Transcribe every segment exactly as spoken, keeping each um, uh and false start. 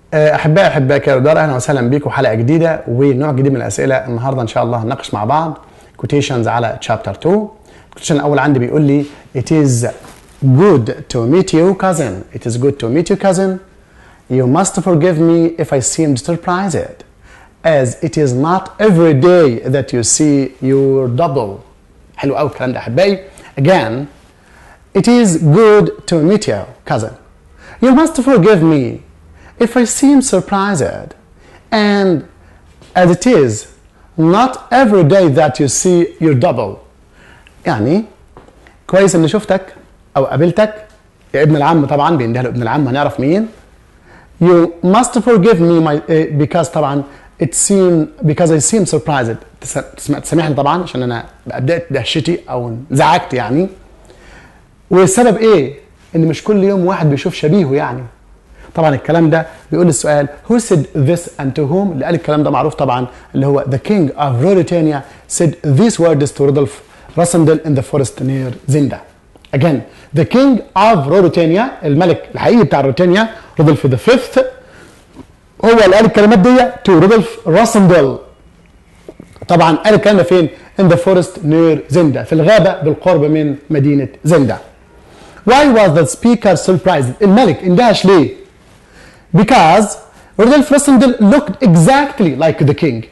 احبائي احبائي يا رجال، اهلا وسهلا بيكم حلقه جديده ونوع جديد من الاسئله. النهارده ان شاء الله هنناقش مع بعض كوتيشنز على تشابتر اتنين. الكوتيشن الاول عندي بيقول لي it is good to meet you cousin. It is good to meet you cousin. You must forgive me if I seemed surprised, as it is not every day that you see your double. حلو قوي الكلام ده احبائي. Again, it is good to meet you cousin. You must forgive me if I seem surprised, and as it is not every day that you see your double. يعني كويس اني شفتك او قابلتك يا ابن العم، طبعا بيندهله ابن العم هنعرف مين. You must forgive me my, uh, because طبعا it seem because I seem surprised. تسامحني طبعا عشان انا بدأت دهشتي او انزعجت يعني. والسبب ايه؟ ان مش كل يوم واحد بيشوف شبيهه يعني. طبعا الكلام ده بيقول السؤال who said this and to whom. اللي قال الكلام ده معروف طبعا اللي هو the king of Ruritania said these words to Rudolf Rassendyll in the forest near Zinda. Again, the king of Ruritania الملك الحقيقي بتاع روتينيا رودولف the fifth هو اللي قال الكلمات دي to Rudolf Rassendyll. طبعا قال الكلام ده فين؟ in the forest near Zinda، في الغابة بالقرب من مدينة زندا. Why was the speaker surprised؟ الملك اندهش ليه؟ Because Rudolf Rassendyll looked exactly like the king.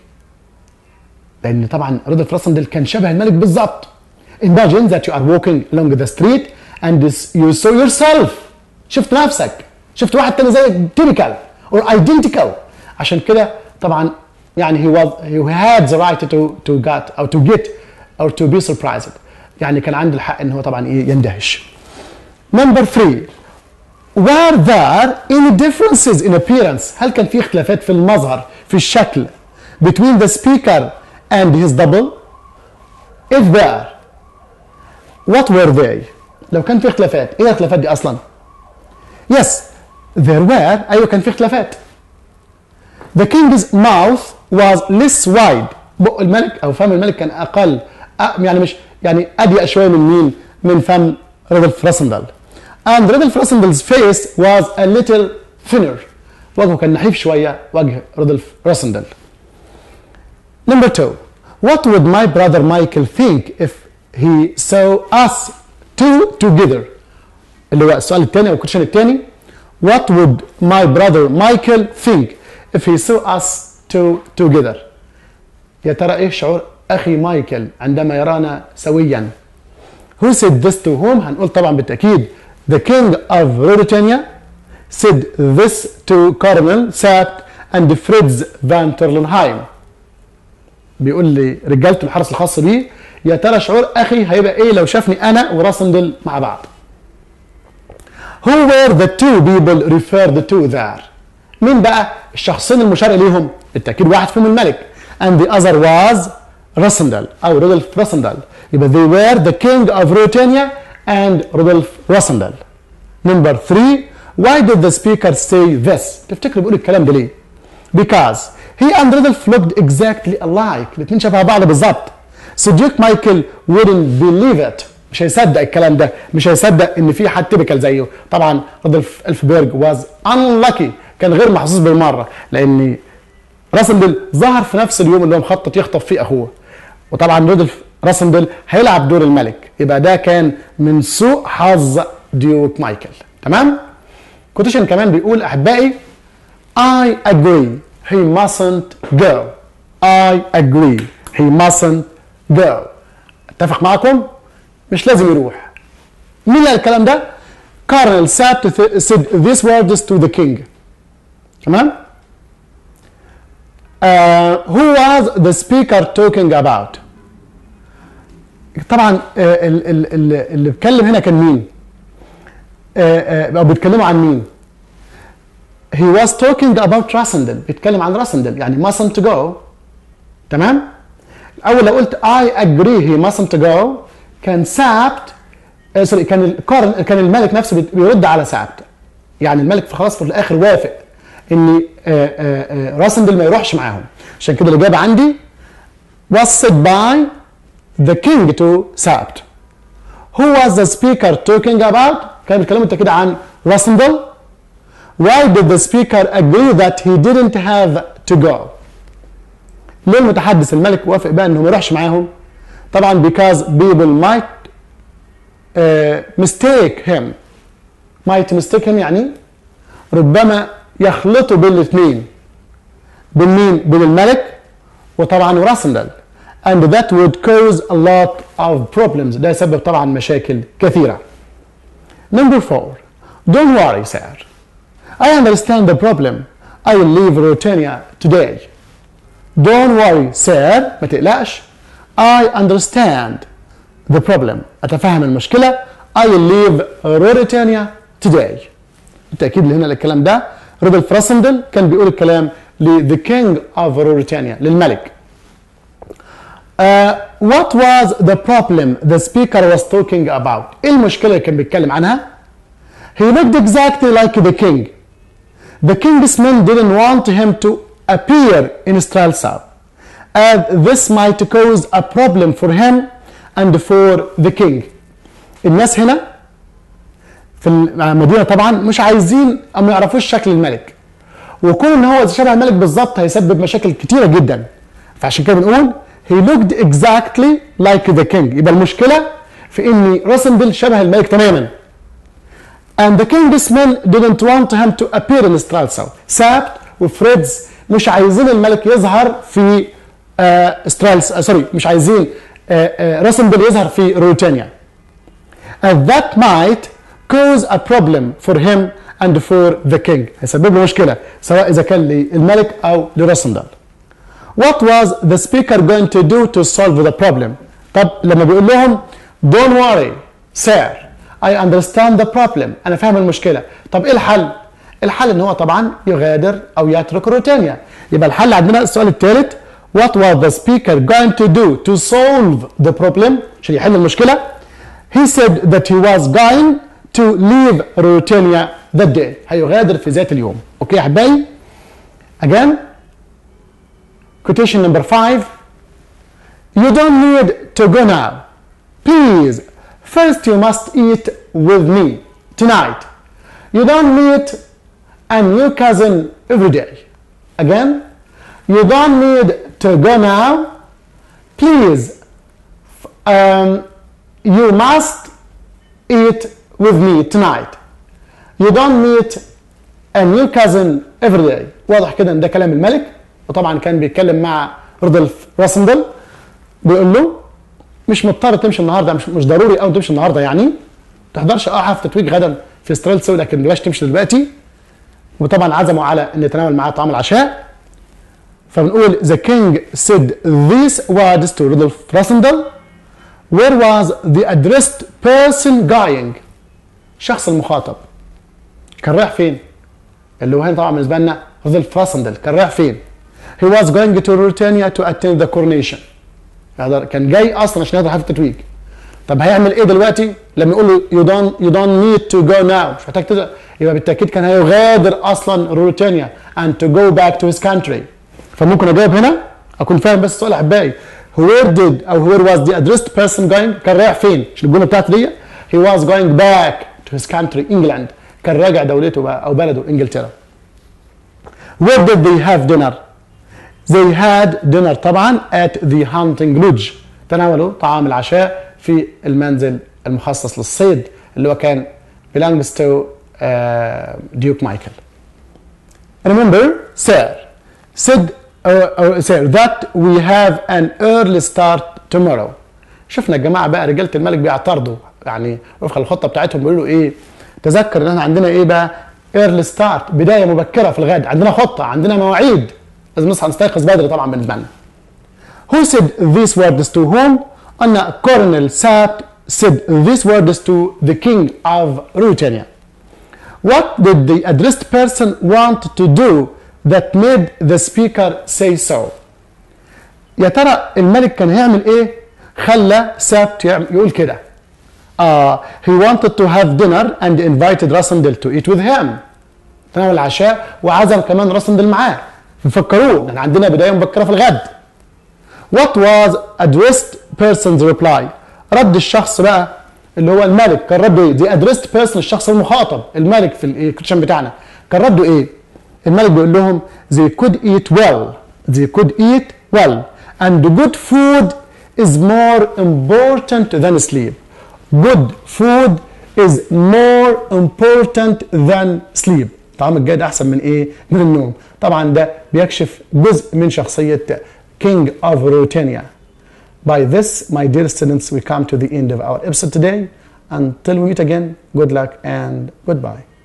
لأن طبعا رودولف راسندل كان شبه الملك بالظبط. Imagine that you are walking along the street and you saw yourself. شفت نفسك، شفت واحد تاني زيك typical or identical. عشان كده طبعا يعني he was he had the right to to get أو to get or to be surprised. يعني كان عنده الحق إن هو طبعا إيه يندهش. Number three. Were there any differences in appearance؟ هل كان في اختلافات في المظهر في الشكل between the speaker and his double؟ If there, what were they؟ لو كان في اختلافات، ايه الاختلافات دي اصلا؟ Yes, there were. ايوه كان في اختلافات. The king's mouth was less wide. بق الملك او فم الملك كان اقل، يعني مش يعني اضيق شويه من مين؟ من فم رودولف راسندل. And Rudolf Rassendyll's face was a little thinner. وجهه كان نحيف شوية وجه رودولف راسندل. Number two. What would my brother Michael think if he saw us two together؟ اللي هو السؤال الثاني أو الكويشن الثاني. What would my brother Michael think if he saw us two together؟ يا ترى إيه شعور أخي مايكل عندما يرانا سويا؟ Who said this to whom؟ هنقول طبعا بالتأكيد The king of Ruritania said this to Colonel Sapt and Fritz van Terlenheim. بيقول لي رجالته الحرس الخاص بيه يا ترى شعور اخي هيبقى ايه لو شافني انا وراسندل مع بعض. Who were the two people referred to there؟ مين بقى الشخصين المشار اليهم؟ بالتاكيد واحد فيهم الملك and the other was راسندل او رودولف راسندل. يبقى they were the king of Ruritania and Rudolf Rassendyll. Number three. Why did the speaker say this؟ تفتكر بيقول الكلام ده ليه؟ Because he and Rudolf looked exactly alike. الاثنين شبه بعض بالظبط. So Duke Michael wouldn't believe it. مش هيصدق الكلام ده، مش هيصدق ان في حد تيبيكال زيه. طبعا رودولف الفبرج was unlucky، كان غير محظوظ بالمره، لان راسندل ظهر في نفس اليوم اللي هو مخطط يخطف فيه اخوه. وطبعا رودولف راسندل هيلعب دور الملك، يبقى ده كان من سوء حظ ديوك مايكل. تمام؟ كوتيشن كمان بيقول احبائي I agree he mustn't go. I agree he mustn't go. اتفق معكم؟ مش لازم يروح. مين اللي قال الكلام ده؟ Colonel Sapt said these words to the king. تمام؟ Uh, who was the speaker talking about؟ طبعا اللي اتكلم هنا كان مين؟ او بيتكلموا عن مين؟ He was talking about Rassendyll. بيتكلم عن راسندل يعني mustn't go. تمام؟ اول لو قلت I agree he mustn't go كان سابت آه سوري كان القارن كان الملك نفسه بيرد على سابت. يعني الملك في خلاص في الاخر وافق ان راسندل ما يروحش معاهم. عشان كده الاجابه عندي was said by the king to Sapt. Who was the speaker talking about؟ كان بيتكلموا كده عن راسندل Why did the speaker agree that he didn't have to go? ليه المتحدث الملك وافق بقى انه ما يروحش معاهم؟ طبعا because people might uh, mistake him. might mistake him يعني ربما يخلطوا بين الاثنين. بين مين؟ بين الملك وطبعا راسندل. and that would cause a lot of problems. ده يسبب طبعا مشاكل كثيرة. Number four. Don't worry, sir. I understand the problem. I will leave Ruritania today. Don't worry, sir. ما تقلقش. I understand the problem. أتفهم المشكلة. I will leave Ruritania today. بالتأكيد اللي هنا الكلام ده رودولف راسندل كان بيقول الكلام ل the king of Ruritania للملك. Uh, what was the problem the speaker was talking about? ايه المشكلة اللي كان بيتكلم عنها؟ He looked exactly like the king. The king's men didn't want him to appear in Strelsau, as this might cause a problem for him and for the king. الناس هنا في المدينة طبعا مش عايزين أو ما يعرفوش شكل الملك. وكون ان هو شبه الملك بالظبط هيسبب مشاكل كتيرة جدا. فعشان كده بنقول he looked exactly like the king. يبقى المشكلة في ان راسندل شبه الملك تماما. and the king's men didn't want him to appear in Strelsau. سابت وفريدز مش عايزين الملك يظهر في سترالس سوري مش عايزين راسندل يظهر في روتانيا. and that might cause a problem for him and for the king. هيسبب له مشكلة سواء إذا كان للملك أو لراسندل. What was the speaker going to do to solve the problem? طب لما بيقول لهم don't worry sir I understand the problem. أنا فاهم المشكلة. طب إيه الحل؟ الحل إن هو طبعا يغادر أو يترك روتانيا. يبقى الحل عندنا السؤال الثالث What was the speaker going to do to solve the problem؟ عشان يحل المشكلة. He said that he was going to leave Ruritania that day. هيغادر في ذات اليوم. اوكي يا حبايبي؟ Again, quotation number five. You don't need to go now. Please, first you must eat with me tonight. You don't meet a new cousin every day. Again, you don't need to go now. Please, um, you must eat with me tonight. You don't meet a new cousin every day. واضح كده ان ده كلام الملك وطبعا كان بيتكلم مع رودولف راسندل بيقول له مش مضطر تمشي النهارده مش مش ضروري قوي تمشي النهارده يعني ما تحضرش اه حفله تتويج غدا في سترالسو لكن بلاش تمشي دلوقتي. وطبعا عزموا على ان يتناول معاه طعام العشاء. فبنقول the king said these words to Rudolf Rassendyll. Where was the addressed person going? الشخص المخاطب كان رايح فين؟ اللي هو هنا طبعا بالنسبه لنا رودولف راسندل كان رايح فين؟ He was going to Ruritania to attend the coronation. كان جاي اصلا عشان يحضر حفله التتويج. طب هيعمل ايه دلوقتي؟ لما يقول له you don't you don't need to go now مش محتاج تقدر يبقى بالتاكيد كان هيغادر اصلا روتانيا and to go back to his country. فممكن اجاوب هنا اكون فاهم بس السؤال احبائي. Where did او where was the addressed person going؟ كان رايح فين؟ عشان الجمله بتاعتي دي he was going back to his country England. كان راجع دولته بقى او بلده انجلترا. Where did they have dinner؟ They had dinner طبعا at the hunting lodge. تناولوا طعام العشاء في المنزل المخصص للصيد اللي هو كان belongs to uh, Duke Michael. Remember, sir, said uh, uh, sir that we have an early start tomorrow. شفنا الجماعه بقى رجاله الملك بيعترضوا يعني وفق الخطه بتاعتهم بيقولوا ايه؟ تذكر ان احنا عندنا ايه بقى؟ early start بدايه مبكره في الغد، عندنا خطه، عندنا مواعيد. لازم نصحى نستيقظ بدري طبعا بالنسبه لنا. Who said these words to whom؟ قلنا Colonel Sapt said these words to the king of Ruritania. What did the addressed person want to do that made the speaker say so؟ يا ترى الملك كان هيعمل ايه خلى سابت يقول كده؟ آه he wanted to have dinner and invited Rassendyll to eat with him. تناول العشاء وعزم كمان راسندل معاه. ففكروه ان عندنا بدايه مبكره في الغد. What was addressed person's reply؟ رد الشخص بقى اللي هو الملك كان رد ايه؟ the addressed person الشخص المخاطب الملك في الكوتشن بتاعنا كان رده ايه؟ الملك بيقول لهم they could eat well they could eat well and good food is more important than sleep. Good food is more important than sleep. طعام الجيد احسن من ايه؟ من النوم. طبعا ده بيكشف جزء من شخصية King of Ruritania. By this, my dear students, we come to the end of our episode today. Until we meet again, good luck and goodbye.